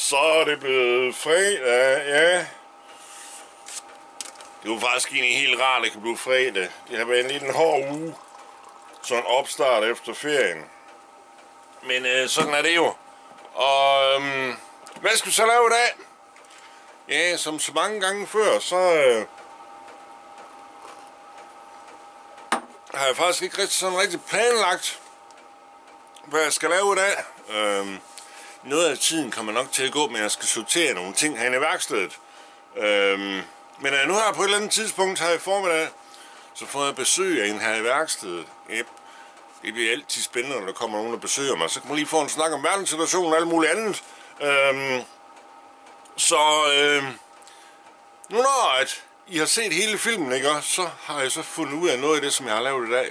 Så er det blevet fredag, ja. Det var faktisk egentlig helt rart, at det kan blive fredag. Det har været en lille hård uge. Sådan en opstart efter ferien. Men sådan er det jo. Og hvad skal vi så lave i dag? Ja, som så mange gange før, så har jeg faktisk ikke rigtig planlagt, hvad jeg skal lave i dag. Noget af tiden kommer nok til at gå, men jeg skal sortere nogle ting herinde i værkstedet. Men nu har jeg på et eller andet tidspunkt her i formiddag, så får jeg besøg af en her i værkstedet. Yep. Det bliver altid spændende, når der kommer nogen, der besøger mig. Så kan man lige få en snak om verdenssituationen og alt muligt andet. Nu når at I har set hele filmen, ikke, så har jeg så fundet ud af noget af det, som jeg har lavet i dag.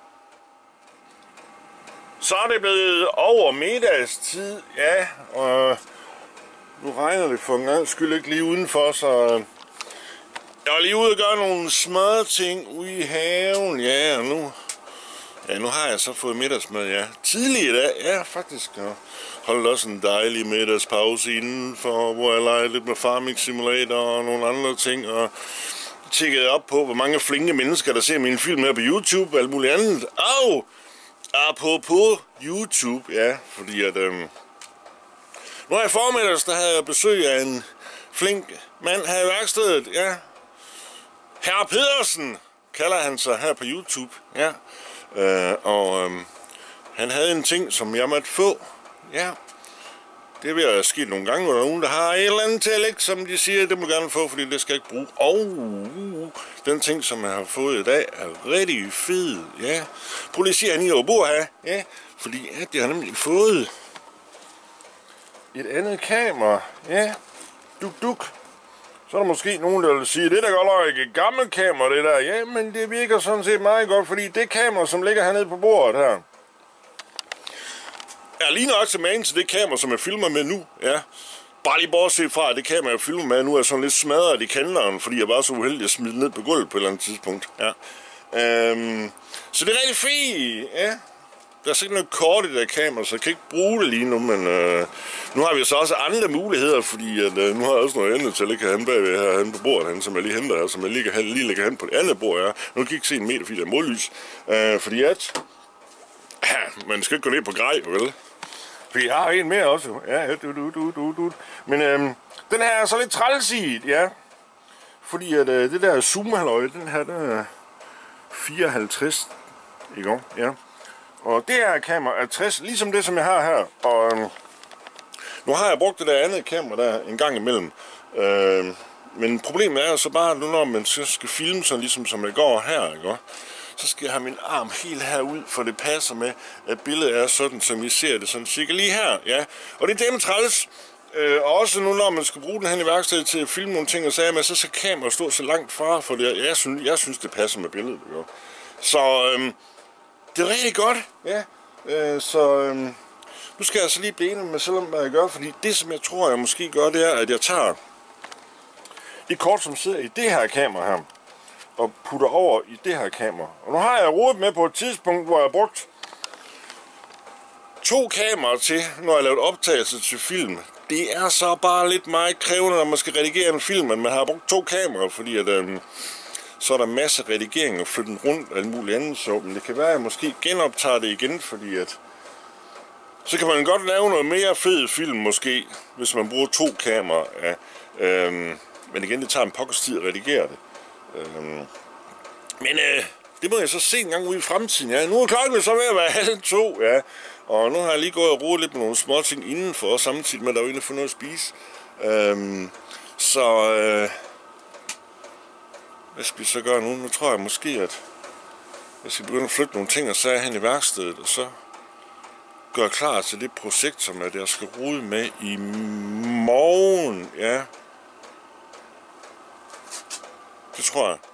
Så er det blevet over middagstid, ja, og nu regner det for en gang skyld ikke lige udenfor, så jeg var lige ude og gøre nogle små ting ude i haven, ja, og nu har jeg så fået middagsmad, ja. Tidlig i dag, ja, faktisk, jeg holdt også en dejlig middagspause indenfor, hvor jeg legede lidt med Farming Simulator og nogle andre ting, og tjekkede op på, hvor mange flinke mennesker, der ser mine film her på YouTube og alt muligt andet. Apropos YouTube, ja, fordi at nu er jeg formiddags, der havde jeg besøg af en flink mand her i værkstedet, ja. Herre Pedersen kalder han sig her på YouTube, ja. Han havde en ting, som jeg måtte få, ja. Det vil jeg sket nogle gange, hvor der er nogen, der har et eller andet dialekt, som de siger, det må gerne få, fordi det skal ikke bruge. Den ting, som jeg har fået i dag, er rigtig fed, ja. Prøv lige at sige, at han i bor her, ja. Fordi ja, det har nemlig fået et andet kamera, ja. Duk. Så er der måske nogen, der vil sige, det er da godt nok ikke et gammelt kamera, det der. Ja, men det virker sådan set meget godt, fordi det kamera, som ligger hernede på bordet her, er lige nok til magen til det kamera, som jeg filmer med nu, ja. Bare lige bortset fra, at det kamera, jeg filmer med nu, er sådan lidt smadret i kandleren, fordi jeg var så uheldig at smide ned på gulvet på et eller andet tidspunkt, ja. Så det er rigtig fint, ja. Der er sikkert noget kort i det der kamera, så jeg kan ikke bruge det lige nu, men nu har vi så også andre muligheder, fordi at, nu har jeg også noget andet til at ligge herhen bagved herhen på bordet, som jeg lige henter her, som jeg lige lægger hen på det andet bord, ja. Nu kan jeg ikke se en meter, fordi der er modlys, fordi at man skal ikke gå ned på grej, vel? Fordi jeg har en mere også, ja, Men den her er så lidt trælsiget, ja. Fordi at det der zoom-halløj, den her, den er 54, ikke? Ja. Og det her kamera er 60, ligesom det, som jeg har her. Og nu har jeg brugt det der andet kamera der en gang imellem. Men problemet er jo så bare, nu når man skal filme sådan ligesom som jeg går her, ikke? Så skal jeg have min arm helt herud, for det passer med, at billedet er sådan, som I ser det sådan cirka lige her, ja. Og det er dem træls. Og også nu, når man skal bruge den her i værkstedet til at filme nogle ting og sager med, så skal kameraet stå så langt fra, for det. Jeg synes, det passer med billedet, jo. Så det er rigtig godt, ja. Nu skal jeg så lige blive enig med selv om, hvad jeg gør, fordi det, som jeg tror, jeg måske gør, det er, at jeg tager et kort, som sidder i det her kamera her, og putter over i det her kamera. Og nu har jeg rodet med på et tidspunkt, hvor jeg har brugt 2 kameraer til, når jeg lavet optagelse til film. Det er så bare lidt meget krævende, når man skal redigere en film, men man har brugt 2 kameraer, fordi at, så er der masser af redigering og flytte den rundt og alt muligt andet. Så men det kan være, at jeg måske genoptager det igen, fordi at så kan man godt lave noget mere fed film måske, hvis man bruger 2 kameraer. Ja. Men igen, det tager en pokkers tid at redigere det. Men det må jeg så se en gang ude i fremtiden, ja. Nu er klokken så ved at være 1:30, ja. Og nu har jeg lige gået og rodet lidt med nogle små ting indenfor, samtidig med at der er jo egentlig få noget at spise. Hvad skal vi så gøre nu? Nu tror jeg måske, at jeg skal begynde at flytte nogle ting og sager hen i værkstedet, og så gøre klar til det projekt, som jeg skal rode med i morgen, ja. Det tror jeg.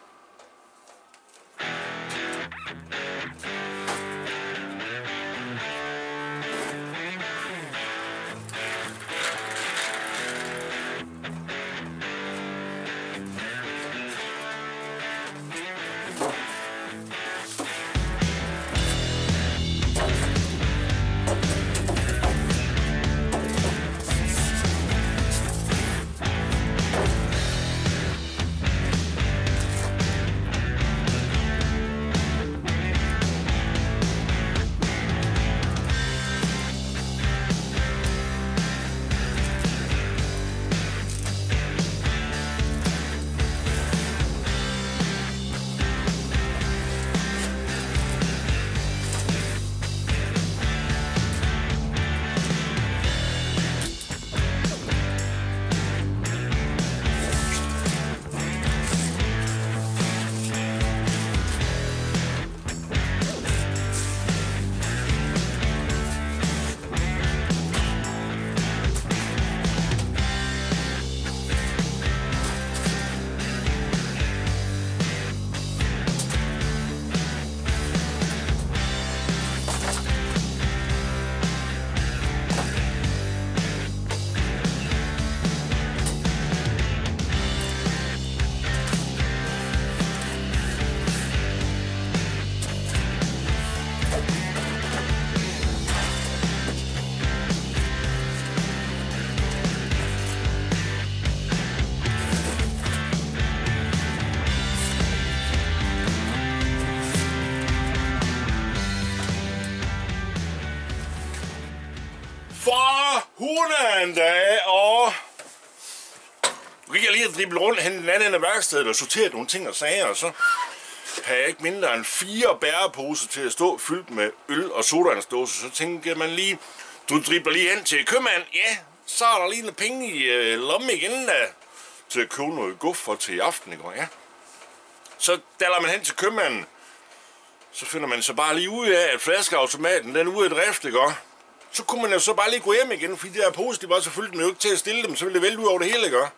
Goddagen dag, og nu gik jeg lige at drible rundt hen i den anden ende af værkstedet og sortere nogle ting og sager, og så havde jeg ikke mindre end 4 bæreposer til at stå fyldt med øl og sodavandsdåser. Så tænkte man lige, du dribler lige hen til købmand, ja, så er der lige noget penge i lommen igen da, til at købe noget guf for til i aften, ikke? Ja. Så daler man hen til købmanden, så finder man så bare lige ud af, at flaskeautomaten den er ude af drift, ikke? Så kunne man jo så bare lige gå hjem igen, fordi de der poser, de var selvfølgelig med jo ikke til at stille dem, så ville det vælte ud over det hele, ikke?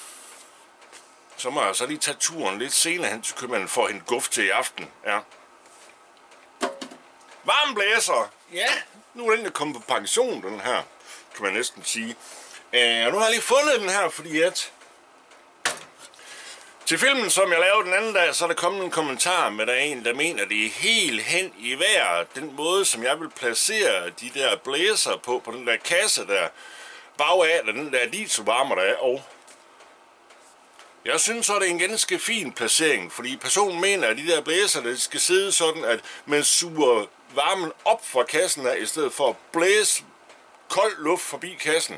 Så må jeg så lige tage turen lidt senere hen til købmanden for at hente guf til i aften, ja. Varmblæser, ja, nu er den der kommet på pension, den her, kan man næsten sige. Og nu har jeg lige fundet den her, fordi at til filmen, som jeg lavede den anden dag, så er der kommet en kommentar med der en, der mener, det er helt hen i vejret, den måde, som jeg vil placere de der blæser på den der kasse der, bagaf, den der dieselvarmer der er, og jeg synes så, det er en ganske fin placering, fordi personen mener, at de der blæser, der skal sidde sådan, at man suger varmen op fra kassen af, i stedet for at blæse kold luft forbi kassen.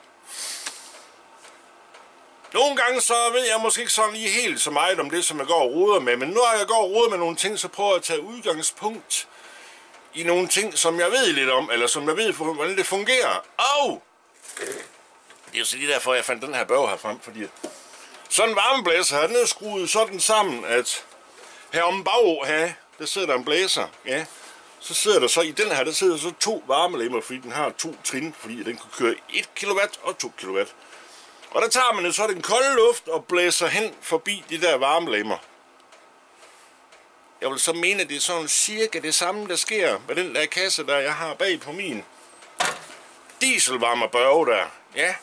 Nogle gange så ved jeg måske ikke sådan lige helt så meget om det, som jeg går og roder med, men når jeg går og roder med nogle ting, så prøver jeg at tage udgangspunkt i nogle ting, som jeg ved lidt om, eller som jeg ved, hvordan det fungerer. Og det er jo så lige derfor, jeg fandt den her bog her frem, fordi sådan en varmeblæser her, den er skruet sådan sammen, at her om bag her, der sidder der en blæser, ja. Så sidder der så i den her, der sidder så 2 varmelemmer, fordi den har 2 trin, fordi den kan køre 1 kW og 2 kW. Og der tager man jo så den kolde luft og blæser hen forbi de der varmelemmer. Jeg vil så mene, at det er sådan cirka det samme, der sker med den der kasse, der jeg har bag på min dieselvarmerbørge der. Ja.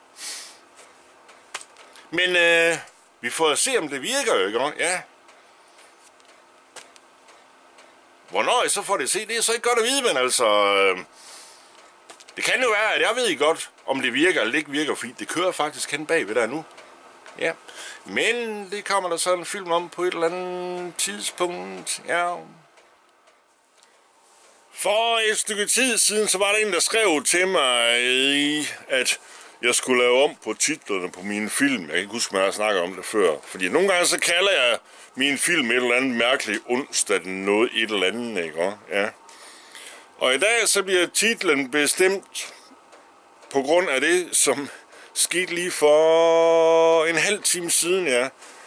Men vi får se, om det virker jo, ikke? Ja. Hvornår jeg så får det at se, det er så ikke godt at vide, men altså det kan jo være, at jeg ved godt, om det virker eller ikke virker, fordi det kører faktisk hen bagved der nu. Ja. Men det kommer der så en film om på et eller andet tidspunkt. Ja. For et stykke tid siden, så var der en, der skrev til mig, at jeg skulle lave om på titlerne på mine film. Jeg kan ikke huske, at jeg har snakket om det før. Fordi nogle gange så kalder jeg min film et eller andet mærkeligt onsdag, noget et eller andet, ikke? Ja. Og i dag så bliver titlen bestemt på grund af det, som skete lige for en halv time siden, ja.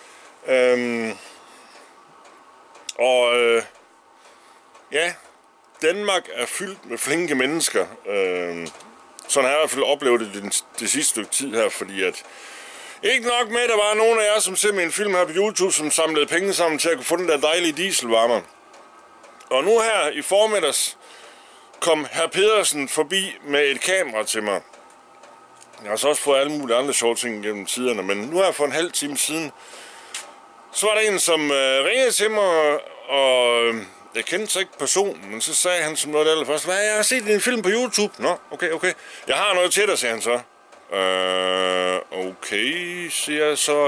Ja, Danmark er fyldt med flinke mennesker. Sådan har jeg i hvert fald oplevet det sidste stykke tid her, fordi at ikke nok med, at der var nogen af jer, som ser min film her på YouTube, som samlede penge sammen til at kunne få den der dejlige dieselvarmer. Og nu her i formiddags kom hr. Pedersen forbi med et kamera til mig. Jeg har så også fået alle mulige andre sjove ting gennem tiderne, men nu her for en halv time siden, så var der en, som ringede til mig, og jeg kendte så ikke personen, men så sagde han som noget af det allerførste, hvad, jeg har set din film på YouTube. Nå, okay. Jeg har noget til dig, sagde han så. Okay, siger jeg så,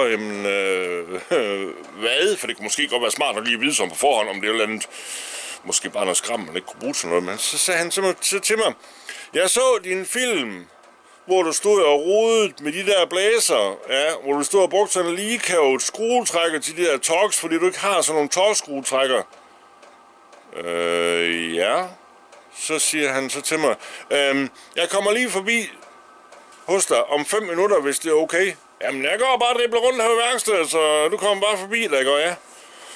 hvad? For det kunne måske godt være smart at lige vide som på forhånd, om det er et eller andet, måske bare noget skram, man ikke kunne bruge til noget, men så sagde han til mig, jeg så din film, hvor du stod og rodede med de der blæser, ja, hvor du stod og brugte sådan en ligekavet skruetrækker til de der torx, fordi du ikke har sådan nogle torx-skruetrækker. Ja, så siger han så til mig, jeg kommer lige forbi hos dig om 5 minutter, hvis det er okay. Jamen, jeg går bare og dribler rundt her ved værkstedet, så du kommer bare forbi, der går jeg.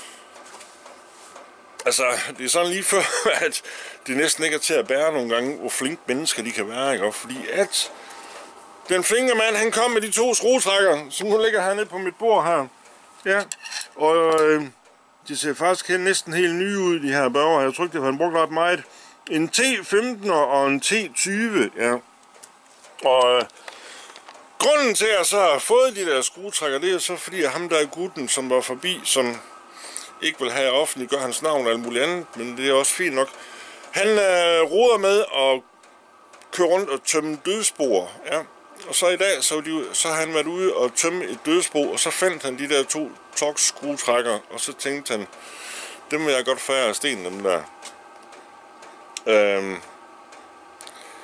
Altså, det er sådan lige før, at det næsten ikke er til at bære nogle gange, hvor flinke mennesker de kan være, ikke? Fordi at den flinke mand, han kom med de 2 skruetrækker, som nu ligger hernede på mit bord her. Ja, og de ser faktisk næsten helt nye ud, de her børger. Jeg tror ikke, det har han brugt ret meget. En T15 og en T20, ja. Og grunden til, at jeg så har fået de der skruetrækker, det er så fordi, at ham der er gutten, som var forbi, som ikke vil have at offentliggøre hans navn og alt muligt andet, men det er også fint nok. Han roder med at køre rundt og tømme dødsspor, ja. Og så i dag, så har han været ude og tømme et dødsspor, og så fandt han de der 2 torx-skruetrækker, og så tænkte han, dem vil jeg godt færre af sten, dem der.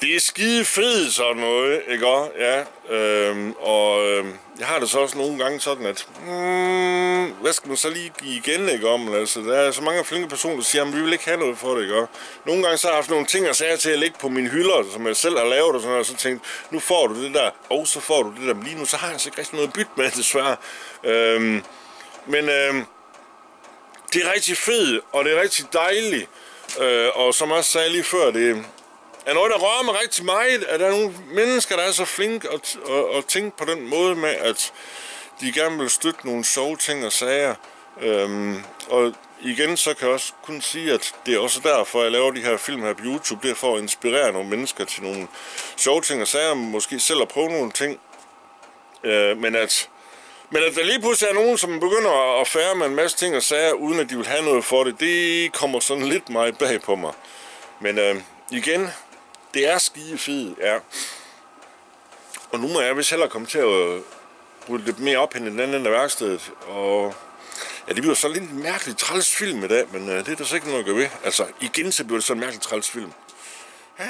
Det er skide fedt sådan noget, ikke også? Ja, jeg har det så også nogle gange sådan, at hvad skal man så lige give igen, ikke om? Altså, der er så mange flinke personer, der siger, at vi vil ikke have noget for det, ikke også? Nogle gange så har jeg haft nogle ting og sager til at lægge på mine hylder, som jeg selv har lavet, og sådan noget, og så tænkt, nu får du det der, og så får du det der, men lige nu så har jeg altså ikke rigtig noget at bytte med, desværre. Men det er rigtig fedt, og det er rigtig dejligt, og som jeg sagde lige før, det er noget, der rører mig rigtig meget, at der er nogle mennesker, der er så flinke at tænke på den måde med, at de gerne vil støtte nogle sjove ting og sager. Og igen, så kan jeg også kun sige, at det er også derfor, jeg laver de her film her på YouTube. Det er for at inspirere nogle mennesker til nogle sjove ting og sager, måske selv at prøve nogle ting. Men at der lige pludselig er nogen, som begynder at færre med en masse ting og sager, uden at de vil have noget for det, det kommer sådan lidt meget bag på mig. Men igen, det er skide fedt, ja. Og nu må jeg vist hellere komme til at rydde lidt mere op hen i den anden ende af værkstedet. Og ja, det bliver så lidt en mærkelig træls film i dag, men det er der så ikke noget at gøre ved. Altså, igen så bliver det så en mærkelig træls film. Ja.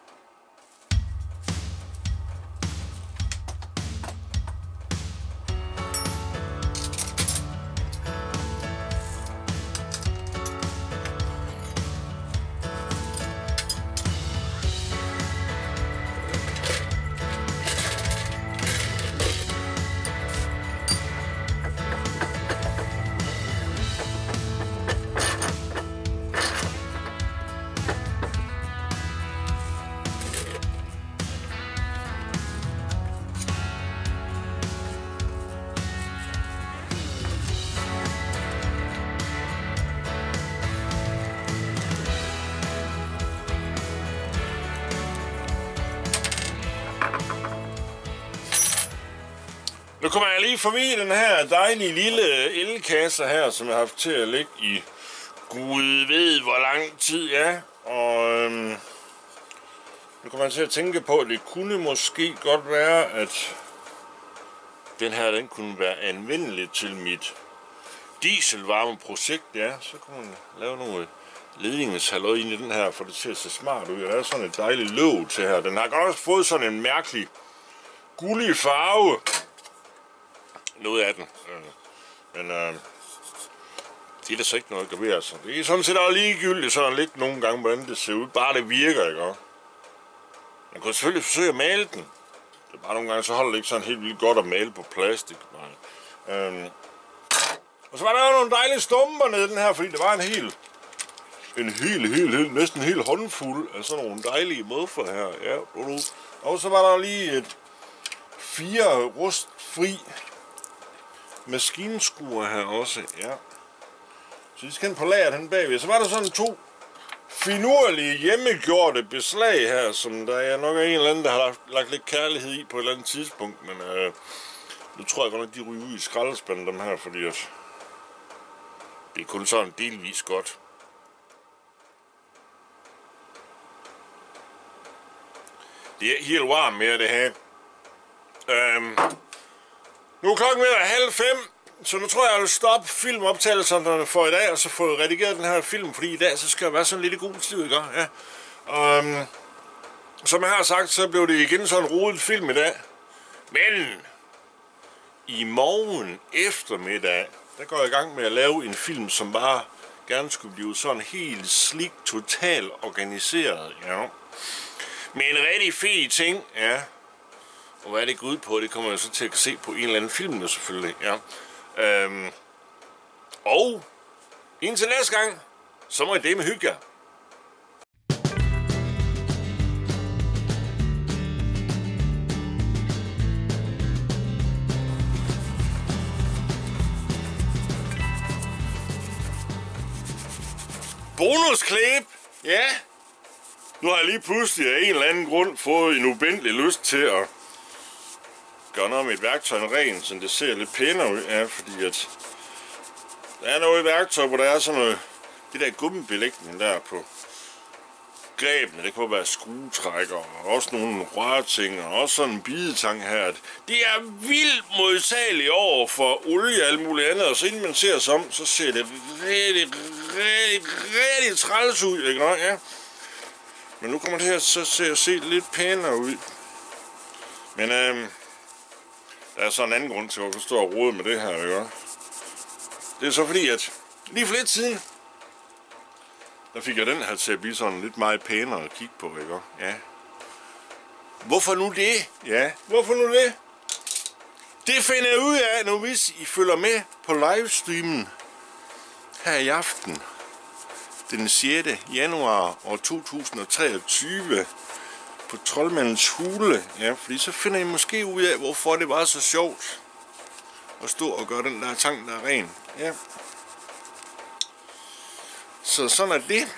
Nu kommer jeg lige forbi den her dejlige lille elkasse her, som jeg har haft til at ligge i Gud ved hvor lang tid, ja. Og nu kommer jeg til at tænke på, at det kunne måske godt være, at den her, den kunne være anvendelig til mit dieselvarmeprojekt, ja. Så kunne man lave nogle ledningshalløj ind i den her, for det til at se smart ud. Der er sådan et dejligt låg til her. Den har godt også fået sådan en mærkelig gullig farve. Noget af den. Men det er der så ikke noget at gøre ved, altså. Det er sådan set også ligegyldigt sådan lidt nogle gange, hvordan det ser ud. Bare det virker, ikke? Man kan selvfølgelig forsøge at male den. Det er bare nogle gange, så holder det ikke sådan helt vildt godt at male på plastik. Og så var der jo nogle dejlige stumper nede den her, fordi det var næsten en hel håndfuld af sådan nogle dejlige muffer her. Ja, og så var der lige 4 rustfri maskinskruer her også, ja. Så de skal ind på lageret hen bagved. Så var der sådan 2 finurlige hjemmegjorte beslag her, som der er nok en eller anden, der har lagt lidt kærlighed i på et eller andet tidspunkt, men nu tror jeg godt, at de ryger ud i skraldespanden dem her, fordi at det er kun sådan delvis godt. Det er helt varmt mere det her. Nu er klokken ved at 4:30, så nu tror jeg, jeg vil stoppe filmoptagelserne for i dag, og så få redigeret den her film, fordi i dag så skal jeg være sådan lidt i god tid, ikke? Ja. Og som jeg har sagt, så blev det igen sådan en rodet film i dag. Men i morgen eftermiddag, der går jeg i gang med at lave en film, som bare gerne skulle blive sådan helt slik, totalt organiseret, ja. Med en rigtig fed ting, ja. Og hvad det går ud på, det kommer jeg så til at se på en eller anden film, selvfølgelig, ja. Og indtil næste gang, så må I det med hygge jer. Bonusklip, ja. Nu har jeg lige pludselig af en eller anden grund fået en ubændelig lyst til at gøre noget med et værktøj rent, så det ser lidt pænere ud, ja, fordi at der er noget værktøj, hvor der er sådan noget, det der gummibelægning der på grebene, det kan være skruetrækker, og også nogle rørting, og også sådan en bidetang her. Det er vildt modtageligt over for olie og alt muligt andet, og så inden man ser sig om, så ser det rigtig træls ud, ikke nok, ja. Men nu kommer det her så til at se lidt pænere ud. Men der er så en anden grund til, at jeg står og rode med det her, ikke? Det er så fordi, at lige for lidt siden, der fik jeg den her til at blive sådan lidt meget pænere at kigge på, ikke? Ja. Hvorfor nu det? Ja, hvorfor nu det? Det finder jeg ud af, nu hvis I følger med på livestreamen her i aften, den 6. januar år 2023, på Troldmandens Hule. Ja, fordi så finder I måske ud af, hvorfor det var så sjovt at stå og gøre den der tang, der er ren. Ja. Så sådan er det.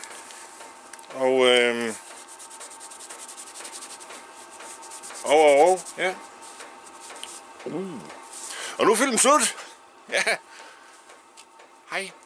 Og ja. Og nu er filmen slut. Ja. Hej.